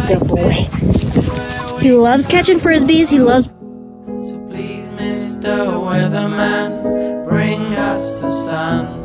good boy. He loves catching frisbees. He loves... So please, Mr. Weatherman, bring us the sun.